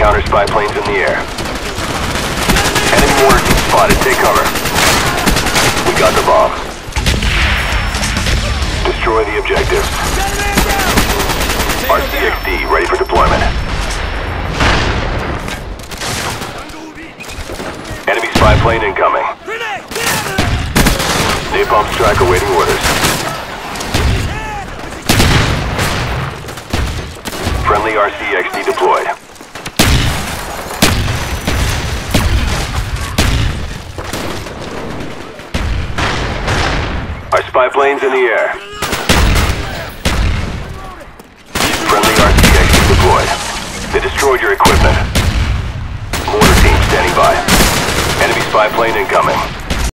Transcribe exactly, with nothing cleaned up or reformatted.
Counter spy planes in the air. Enemy mortar team spotted. Take cover. We got the bomb. Destroy the objective. R C X D ready for deployment. Enemy spy plane incoming. Napalm strike awaiting orders. Friendly R C X D deployed. Our spy plane's in the air. Friendly R C X D deployed. They destroyed your equipment. Mortar team standing by. Enemy spy plane incoming.